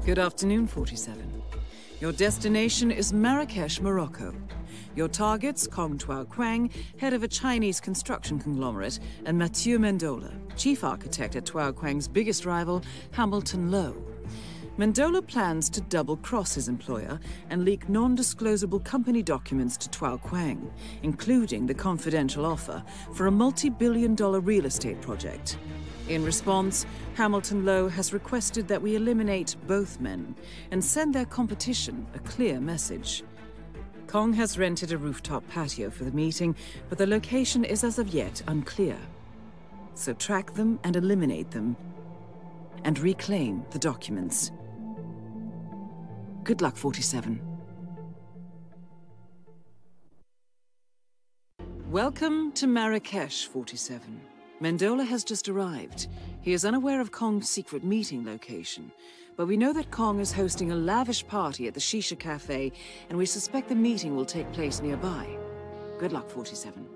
Good afternoon, 47. Your destination is Marrakesh, Morocco. Your targets, Kong Tuao Quang, head of a Chinese construction conglomerate, and Mathieu Mendola, chief architect at Tuao Quang's biggest rival, Hamilton Lowe. Mendola plans to double-cross his employer and leak non-disclosable company documents to Tuao Quang, including the confidential offer for a multi-billion-dollar real estate project. In response, Hamilton Lowe has requested that we eliminate both men and send their competition a clear message. Kong has rented a rooftop patio for the meeting, but the location is as of yet unclear. So track them and eliminate them, and reclaim the documents. Good luck, 47. Welcome to Marrakesh, 47. Mendola has just arrived. He is unaware of Kong's secret meeting location, but we know that Kong is hosting a lavish party at the Shisha Cafe, and we suspect the meeting will take place nearby. Good luck, 47.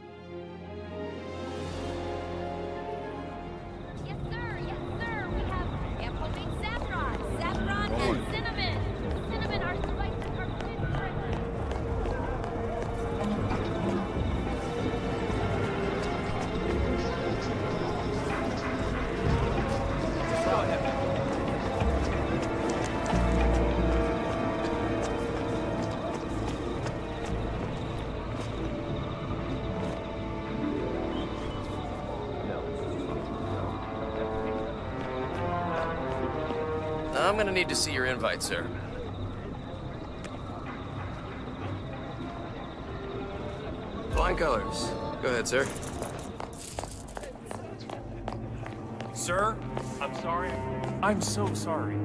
Yes, sir. Yes, sir. We have Ampomate saffron, saffron and cinnamon. Cinnamon, our spices are I'm gonna need to see your invite, sir. Flying colors. Go ahead, sir. Sir, I'm sorry. I'm so sorry.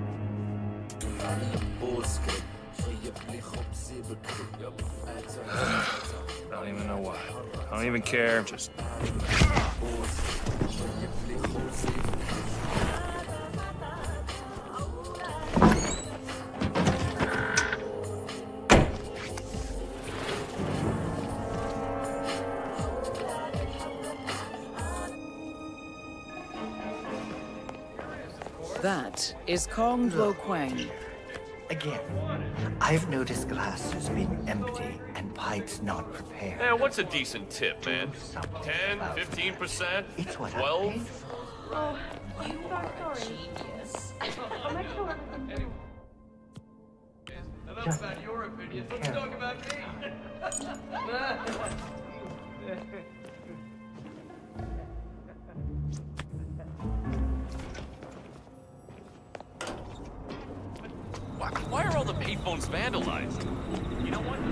I don't even know why. I don't even care. Just. That is Kong Tuao Quang. Again, I've noticed glass has been empty and pipes not prepared. Yeah, what's a decent tip, man? 10, 15%? It's what 12? I paid for. Oh, you are genius. I'm not sure everything. Enough about your opinion. Let's talk about me. Why are all the payphones vandalized? You know what?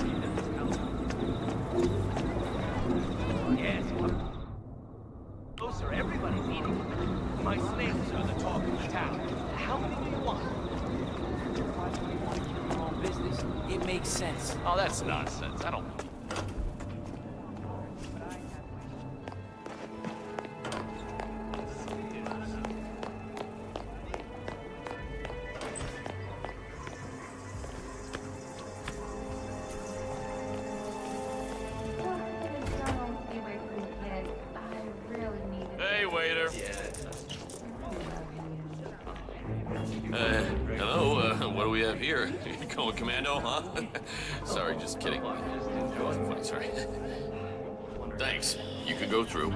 Yes. Closer, everybody's eating. My slaves are the talk of the town. How many do you want? Business. It makes sense. Oh, that's nonsense. I don't. Hey, waiter. Hello, what do we have here? You going commando, huh? Sorry, just kidding. That wasn't fun, sorry. Thanks. You can go through.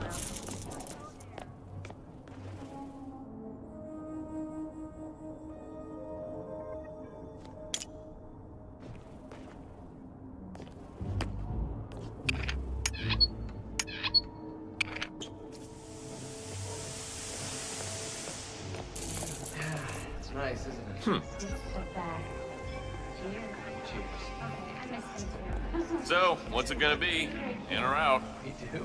Nice, isn't it? So, what's it gonna be? In or out? Me too.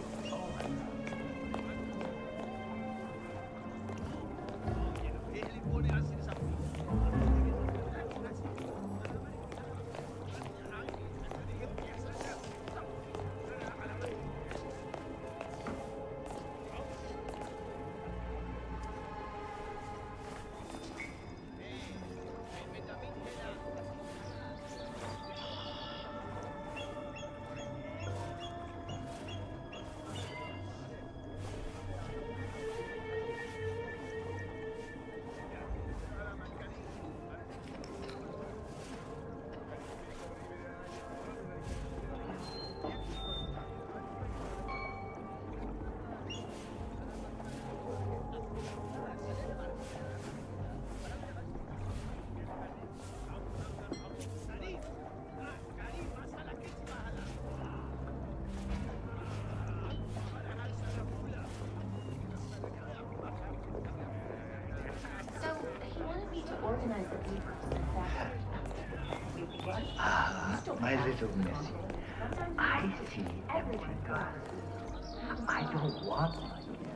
Ah, my little missy. I see empty glasses. I don't want one.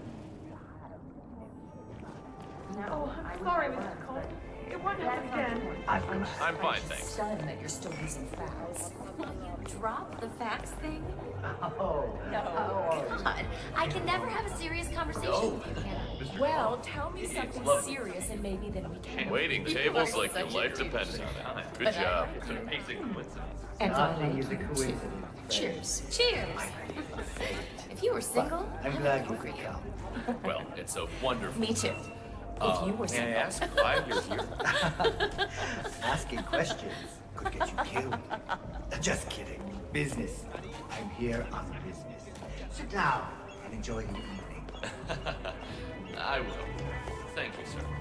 Oh, I'm sorry, Mrs. Cole. It won't happen again. I'm fine, thanks. Stunned that you're still using facts. Will you drop the facts thing? Oh, No. God, I can never have a serious conversation with you, can I? Well, tell me something serious and maybe then we can. Waiting tables like your life depends on it. Good job. It's an amazing coincidence. And nothing I is a coincidence. cheers. Cheers. If you were single, I'm glad you could come. Well, it's a wonderful. Me too. If you were May I single. ask why you're here? Asking questions could get you killed. Just kidding. Business. I'm here on business. Sit down and enjoy the evening. I will. Thank you, sir.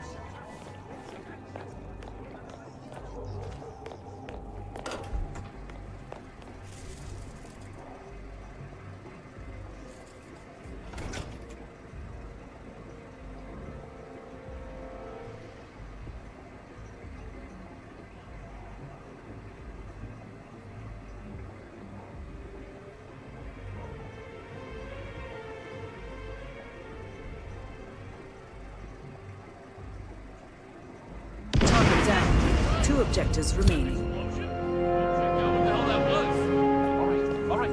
Target down. 2 objectives remaining. What the hell that was? All right.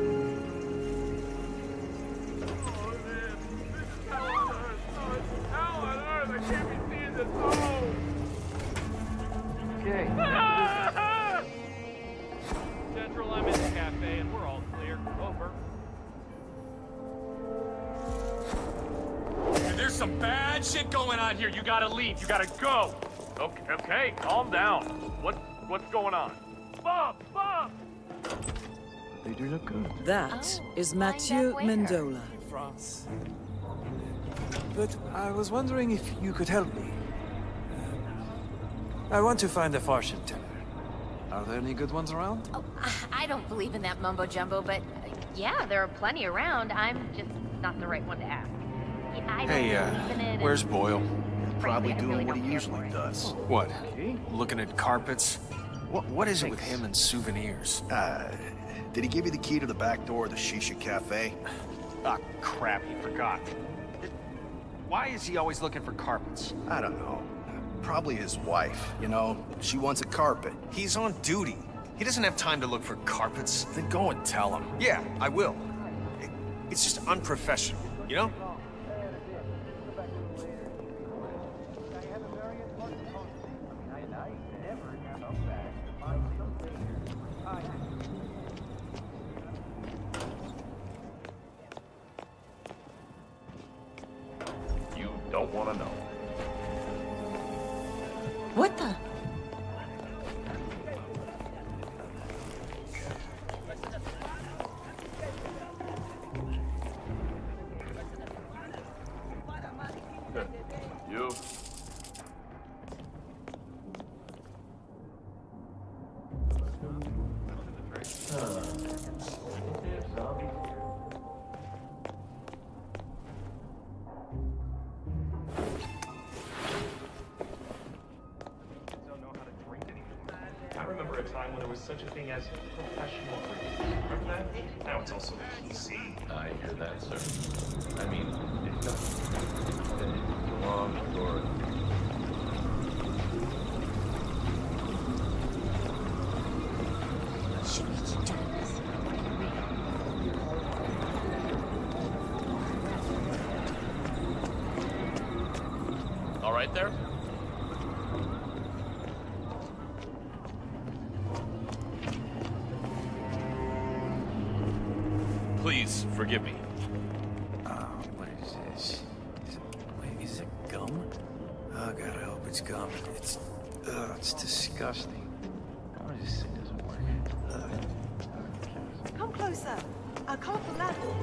Okay. Central, I'm in the cafe, and we're all clear. Over. Dude, there's some bad shit going on here. You gotta leave. You gotta go. Okay, calm down. What's going on? Bob! They do look good. That is find Mathieu out where. Mendola. France. But I was wondering if you could help me. I want to find a fortune teller. Are there any good ones around? Oh, I don't believe in that mumbo jumbo, but yeah, there are plenty around. I'm just not the right one to ask. Yeah, I don't believe in it. Where's Boyle? Probably doing what he usually does. What? Looking at carpets? What is it with him and souvenirs? Did he give you the key to the back door of the Shisha Cafe? Ah, crap, he forgot. Why is he always looking for carpets? I don't know. Probably his wife, you know? She wants a carpet. He's on duty. He doesn't have time to look for carpets. Then go and tell him. Yeah, I will. It's just unprofessional, you know? You don't want to know. What the? You. I remember a time when there was such a thing as professional drinking. Remember that? Now it's also PC. I hear that, sir. I mean, it does. It's a long story. All right there? Please forgive me. What is this? Is it gum? Oh God, I hope it's gum. It's disgusting. Oh, this thing doesn't work. Come closer. I'll call the ladder.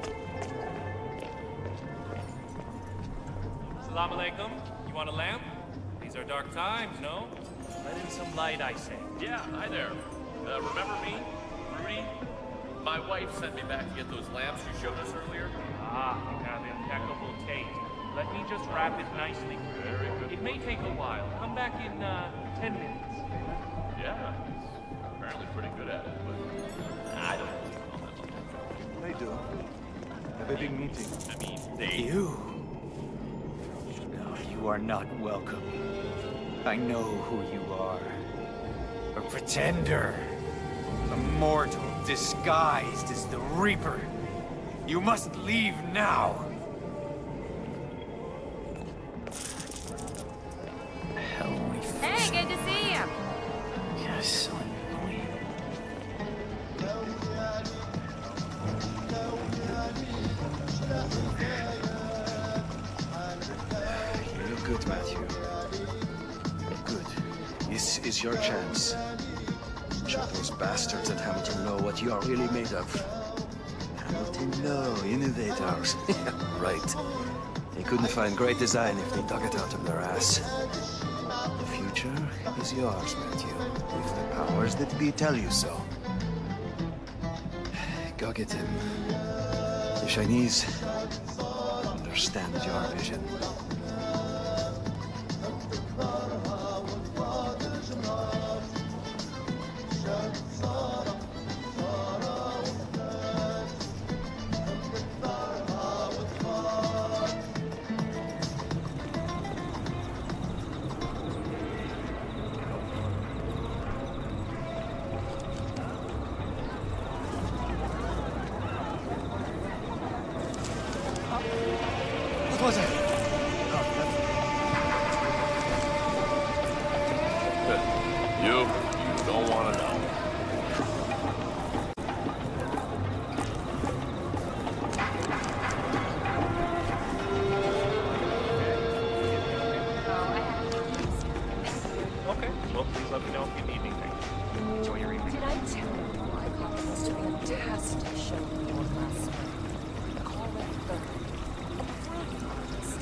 Assalamu alaikum. You want a lamp? These are dark times, no? Let in some light, I say. Yeah, hi there. Remember me? Rudy? My wife sent me back to get those lamps you showed us earlier. Ah, you have impeccable taste. Let me just wrap it nicely. It may take a while. Come back in 10 minutes. Yeah, he's apparently pretty good at it, but I don't know. They do. Have a big meeting. I mean, they... You? No, you are not welcome. I know who you are. A pretender. A mortal disguised as the Reaper. You must leave now. Hey, good to see you. Yes, so annoying. You look good, Matthew. Good. This is your chance. Show those bastards at Hamilton Law what you are really made of. Hamilton Law, innovators. Yeah, right. They couldn't find great design if they dug it out of their ass. The future is yours, Matthew. If the powers that be tell you so. Go get him. The Chinese understand your vision. What was it? You don't want to know. Okay, well, please let me know if you need anything. Enjoy your evening. Did I tell you I caught the most fantastic show in New York last spring? Call it the fruit harvest.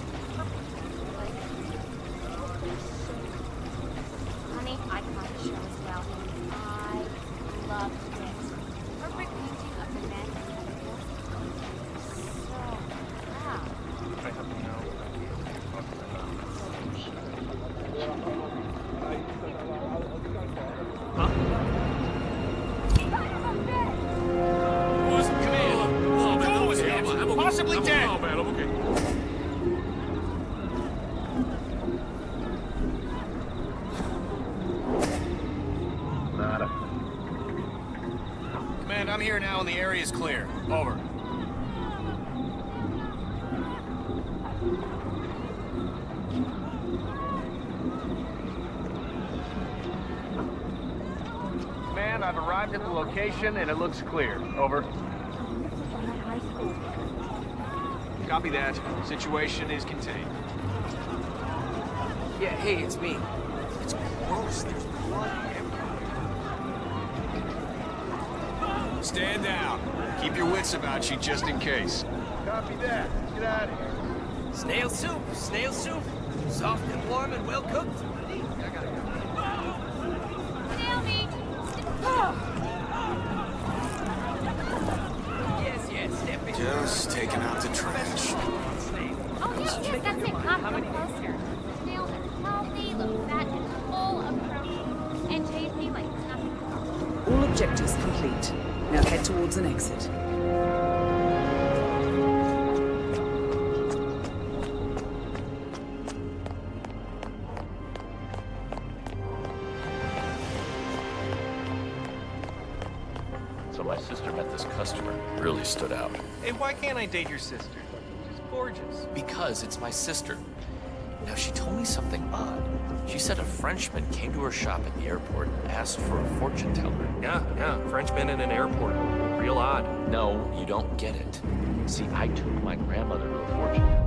Honey, I caught the show as well. I loved it. Perfect painting of the men and the so wow. I have to know. Who's the command? Oh, man, that was him. Possibly dead. Oh, man, I'm okay. Nada. Command, I'm here now and the area is clear. Over. Command, I've arrived at the location and it looks clear. Over. Copy that. Situation is contained. Yeah, hey, it's me. It's gross. There's blood everywhere. Stand down. Keep your wits about you just in case. Copy that. Get out of here. Snail soup. Snail soup. Soft and warm and well cooked. Snail meat. Yes, step in. Just taking out the trash. Oh, yes, that's it. Come closer. Snails are healthy, look fat and full of protein, and tasty like nothing. All objectives complete. Now head towards an exit. So my sister met this customer. Really stood out. Hey, why can't I date your sister? She's gorgeous. Because it's my sister. Now, she told me something odd. She said a Frenchman came to her shop at the airport and asked for a fortune teller. Yeah, Frenchman in an airport. Real odd. No, you don't get it. See, I took my grandmother to a fortune teller.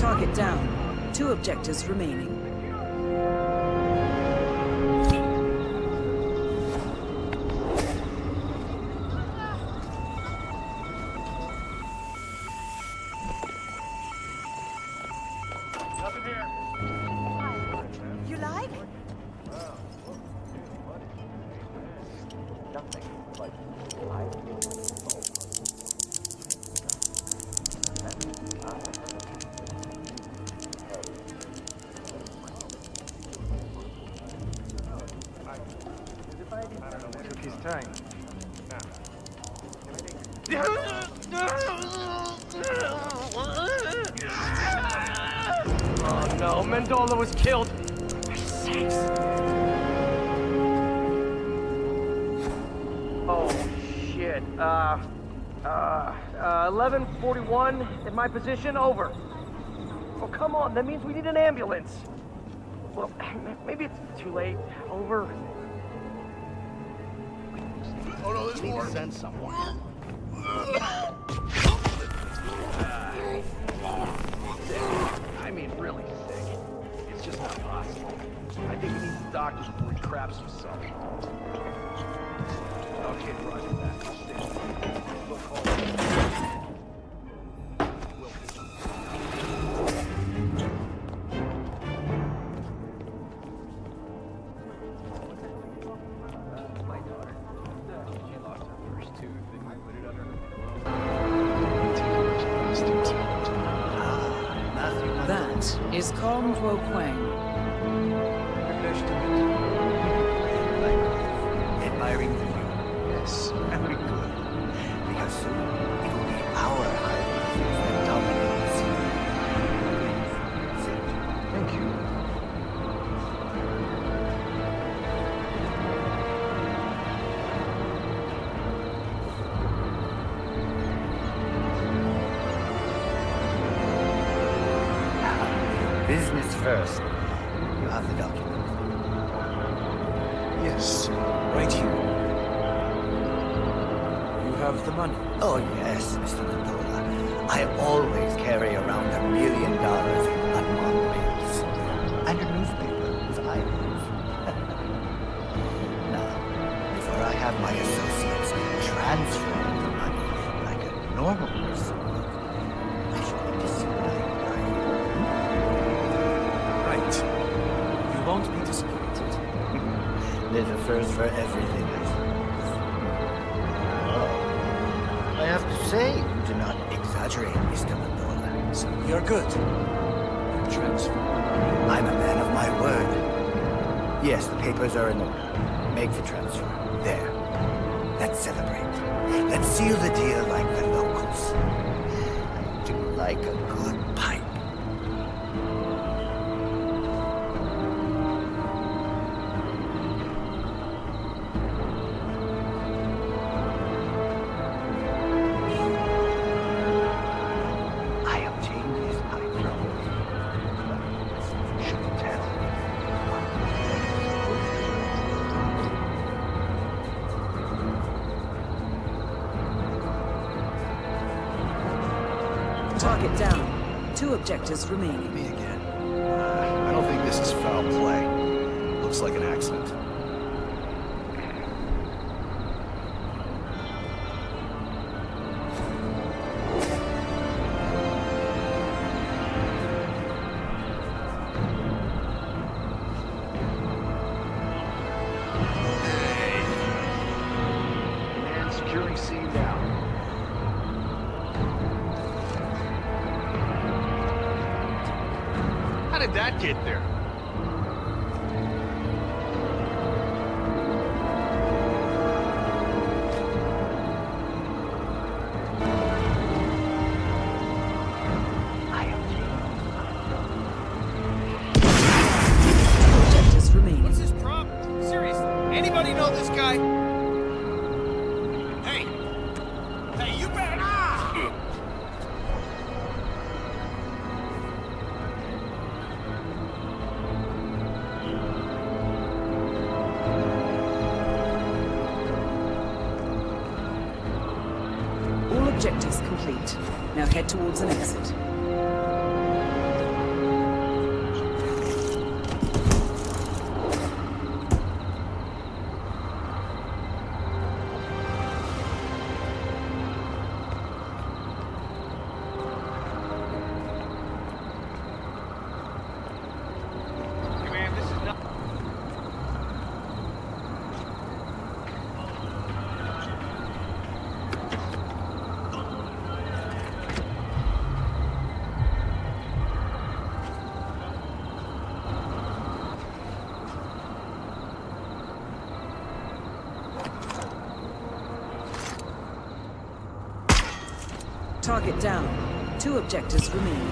Target down. 2 objectives remaining. Nothing here. You like? Took his time. Oh no, Mendola was killed. Oh shit. 11:41 at my position. Over. Oh come on, that means we need an ambulance. Well, maybe it's too late. Over. Oh no, there's more. Send someone. I mean, really sick. It's just not possible. I think he needs a doctor before he craps himself. Okay, roger that. I'll stay. We'll call it. My daughter. She lost her first tooth and we put it under her That is Kong Kuo Kwang. Admiring the view. Yes, very good. Because soon it will be our highways that dominate the sea. Thank you. Business first. You have the document. Yes, right here. You have the money. Oh yes, Mr. Mendola. I always carry around $1 million in unmarked bills. And a newspaper with items. Now, before I have my associates transfer the money like a normal person would, I should need to see my bride. Right. You won't be disappointed. There's a first for everything, I suppose. Oh. I have to say, you do not exaggerate, Mr. Mendola. So you're good. Transfer. I'm a man of my word. Yes, the papers are in order. Make the transfer. There. Let's celebrate. Let's seal the deal like the locals. I do like a good pipe. I obtained this pipe from should tell. Target down. 2 objectives remaining. Me again. I don't think this is foul play. Looks like an accident. And securing C now. How did that get there? Objectives remaining. What's his problem? Seriously, anybody know this guy? Hey! Hey, you better... Ah! All objectives complete. Now head towards an exit. Target down. 2 objectives remaining.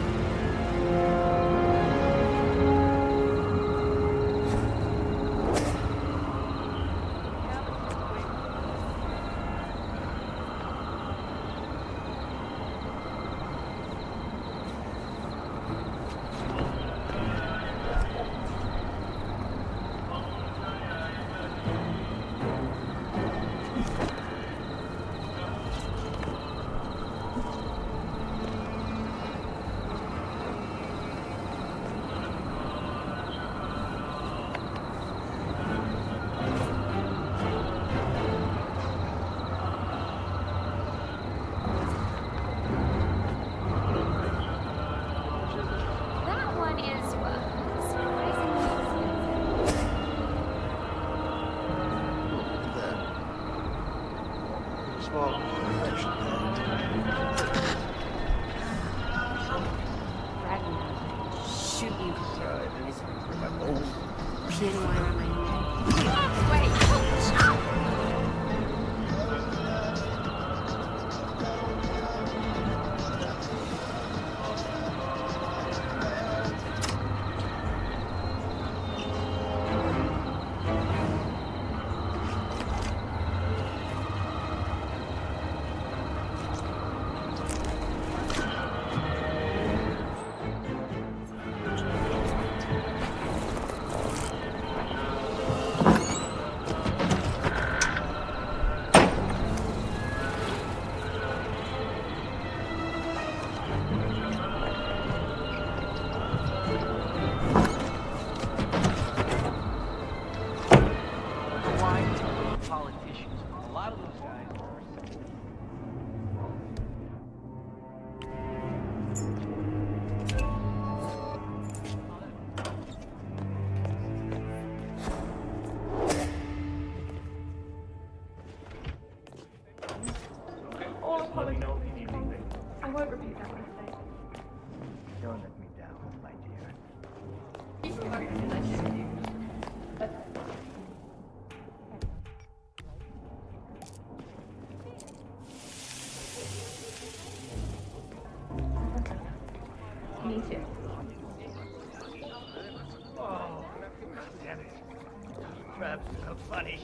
That one is surprisingly expensive. Small infection. Shoot you. Sorry, I didn't bring my bowl. Piano wire on my neck. Wait. Politicians. A lot of those guys are. Just let me know if you need anything. I won't repeat that one. Don't let me down, my dear. Me too. Oh, damn it. Traps are so funny.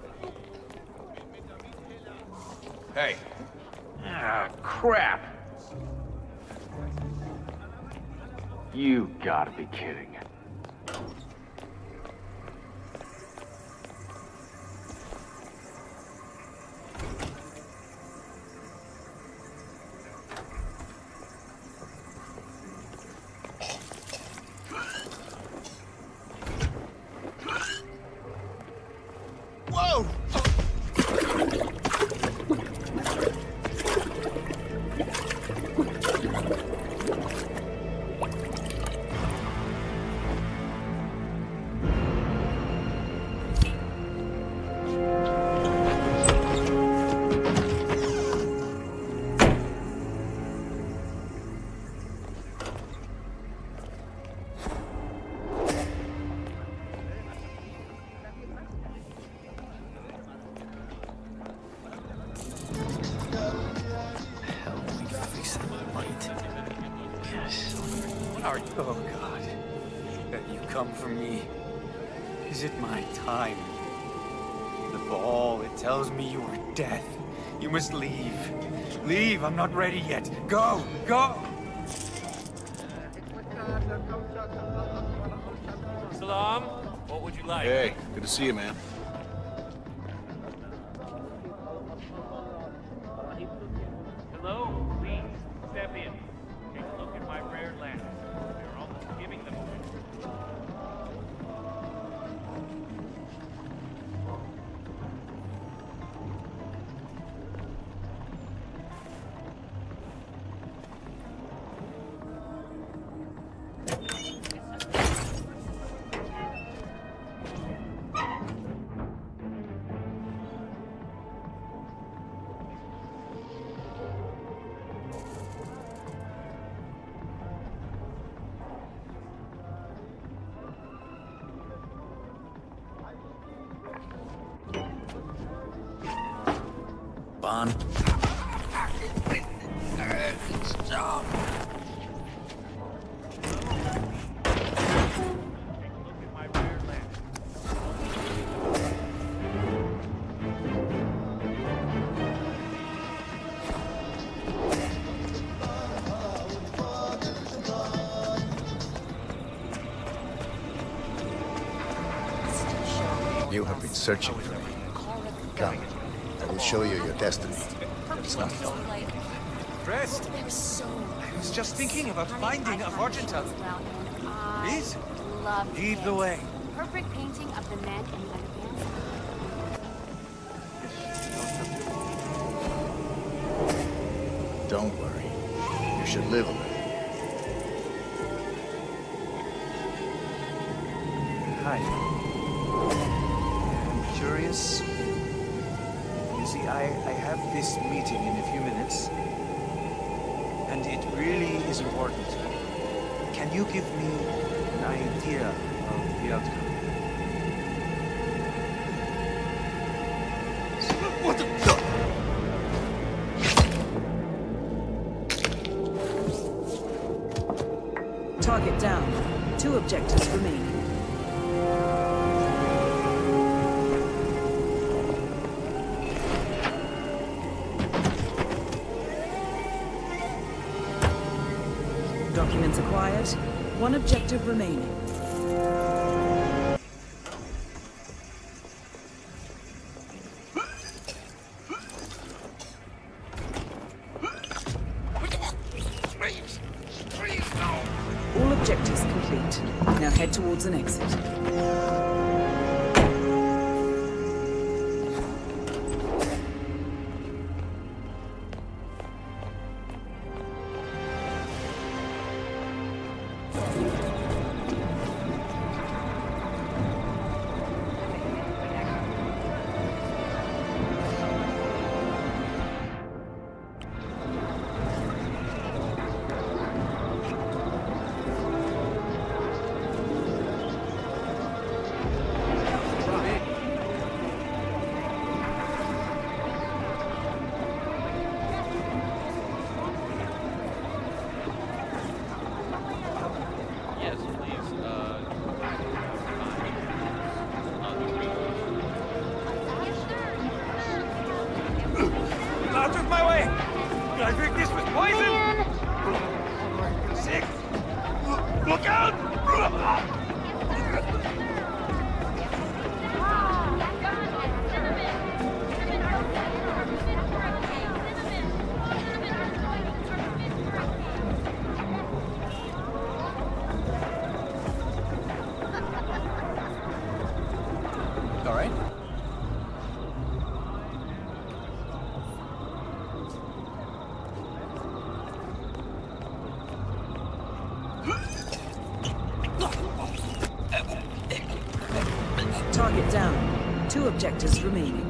Hey. Ah, crap. You gotta be kidding. Whoa! Oh, God. Have you come for me? Is it my time? The ball, it tells me you are death. You must leave. Leave, I'm not ready yet. Go! Go! Salam, what would you like? Hey, good to see you, man. Hello, please, step in. Take a look at my rare land. They're almost giving them away. Bond. You have been searching for me. Come, I will show you your destiny. It's not far. Rest. I was just thinking about finding a fortune teller. Please, lead the way. Perfect painting of the men and women. Don't worry. You should live a little. Hi. I'm curious. You see, I have this meeting in a few minutes, and it really is important. Can you give me an idea of the outcome? What the? Target down. 2 objectives remaining. Documents acquired. 1 objective remaining. All objectives complete. Now head towards an exit. Out of my way! I think this was poison! Sick! Look out! All right. Target down. 2 objectives remaining.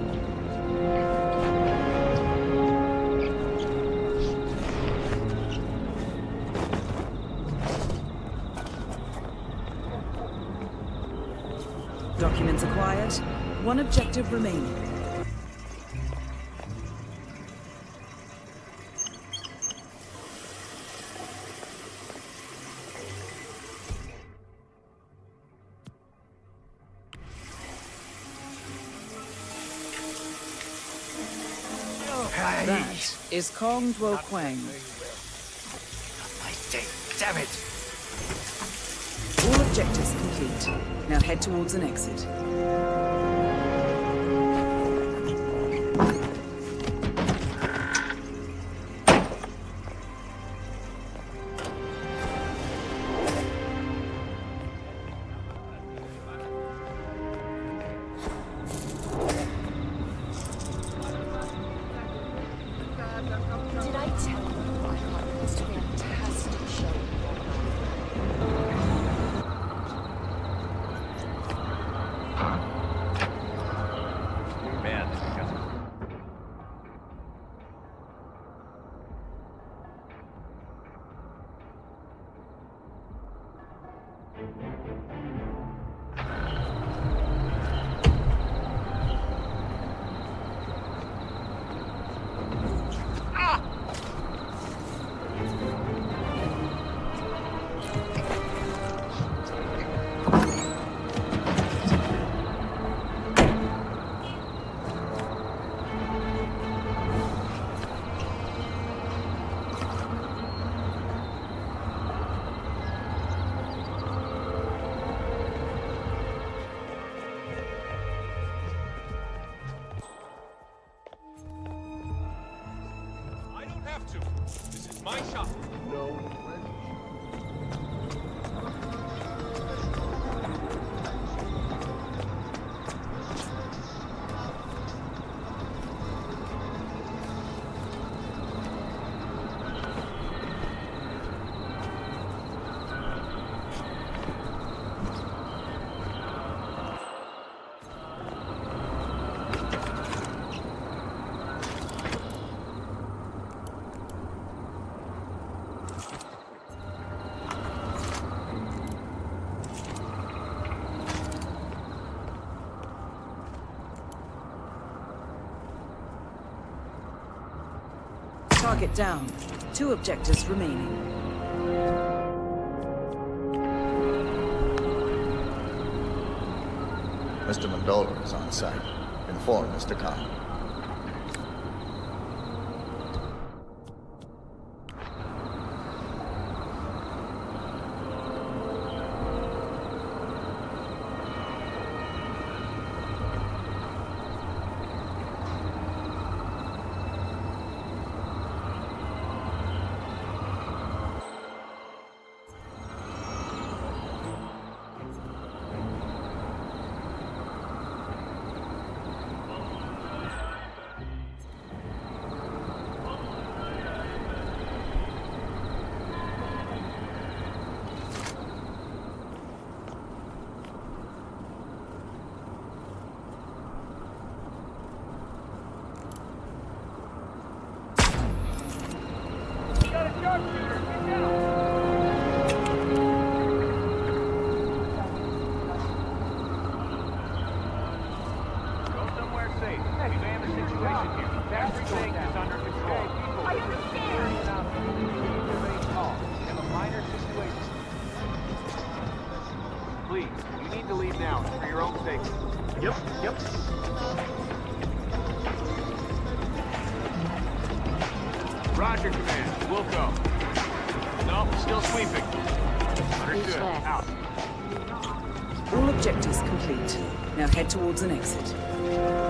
Documents acquired. 1 objective remaining. That is Kong Duo Quang. Damn it! All objectives complete. Now head towards an exit. Did I tell you I thought it was a fantastic show? to. This is my shop. No. Target down. 2 objectives remaining. Mr. Mendola is on site. Inform Mr. Khan. Please, you need to leave now for your own safety. Yep. Roger, Command. We'll go. No, still sweeping. Understood. Out. All objectives complete. Now head towards an exit.